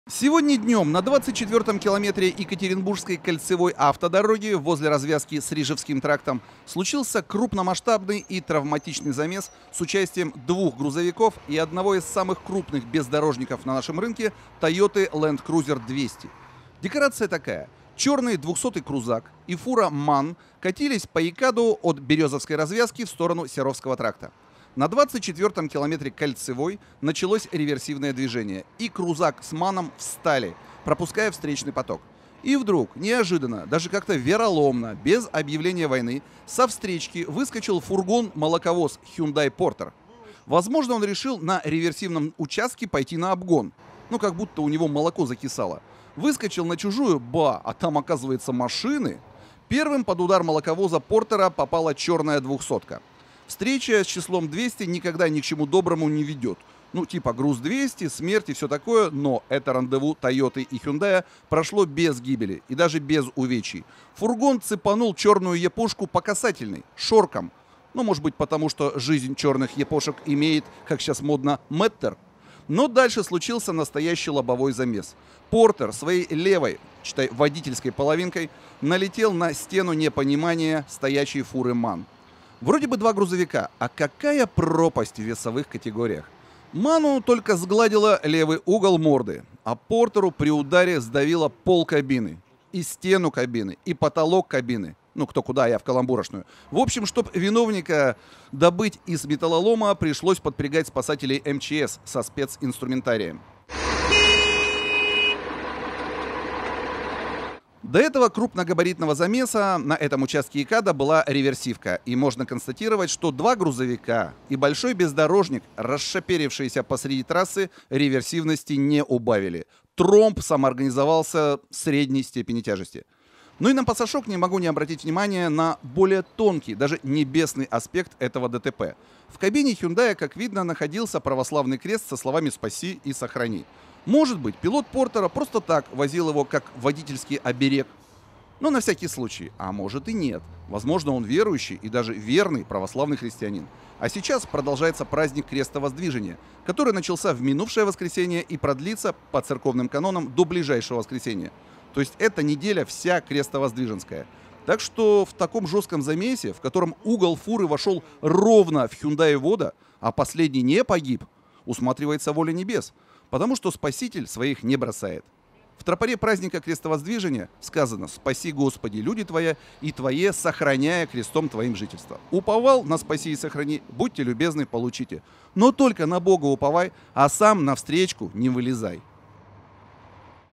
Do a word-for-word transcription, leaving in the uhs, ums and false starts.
Сегодня днем на двадцать четвёртом километре Екатеринбургской кольцевой автодороги возле развязки с Рижевским трактом случился крупномасштабный и травматичный замес с участием двух грузовиков и одного из самых крупных бездорожников на нашем рынке Toyota Land Cruiser двести. Декорация такая. Черный двухсотый крузак и фура МАН катились по Екаду от Березовской развязки в сторону Серовского тракта. На двадцать четвёртом километре кольцевой началось реверсивное движение, и крузак с МАНом встали, пропуская встречный поток. И вдруг, неожиданно, даже как-то вероломно, без объявления войны, со встречки выскочил фургон-молоковоз Hyundai Porter. Возможно, он решил на реверсивном участке пойти на обгон. Ну, как будто у него молоко закисало. Выскочил на чужую, ба, а там, оказывается, машины. Первым под удар молоковоза Портера попала черная двухсотка. Встреча с числом двести никогда ни к чему доброму не ведет. Ну, типа груз двести, смерть и все такое, но это рандеву Тойоты и Hyundai прошло без гибели и даже без увечий. Фургон цепанул черную япошку по касательной, шорком. Ну, может быть, потому что жизнь черных япошек имеет, как сейчас модно, мэттер. Но дальше случился настоящий лобовой замес. Портер своей левой, читай, водительской половинкой, налетел на стену непонимания стоячей фуры МАН. Вроде бы два грузовика, а какая пропасть в весовых категориях. МАНу только сгладила левый угол морды, а Портеру при ударе сдавило пол кабины, и стену кабины, и потолок кабины. Ну, кто куда, я в каламбурошную. В общем, чтобы виновника добыть из металлолома, пришлось подпрягать спасателей эм че эс со специнструментарием. До этого крупногабаритного замеса на этом участке Екада была реверсивка, и можно констатировать, что два грузовика и большой бездорожник, расшаперившиеся посреди трассы, реверсивности не убавили. Тромб самоорганизовался средней степени тяжести. Ну и на пасашок не могу не обратить внимание на более тонкий, даже небесный аспект этого дэ тэ пэ. В кабине Hyundai, как видно, находился православный крест со словами «Спаси и сохрани». Может быть, пилот Портера просто так возил его как водительский оберег. Но на всякий случай. А может и нет. Возможно, он верующий и даже верный православный христианин. А сейчас продолжается праздник Крестовоздвижения, который начался в минувшее воскресенье и продлится по церковным канонам до ближайшего воскресенья. То есть эта неделя вся крестовоздвиженская. Так что в таком жестком замесе, в котором угол фуры вошел ровно в Hyundai Вода, а последний не погиб, усматривается воля небес. Потому что Спаситель своих не бросает. В тропаре праздника Крестовоздвижения сказано: «Спаси, Господи, люди Твоя, и Твое, сохраняя крестом Твоим жительство». Уповал на «Спаси и сохрани», будьте любезны, получите. Но только на Бога уповай, а сам навстречку не вылезай.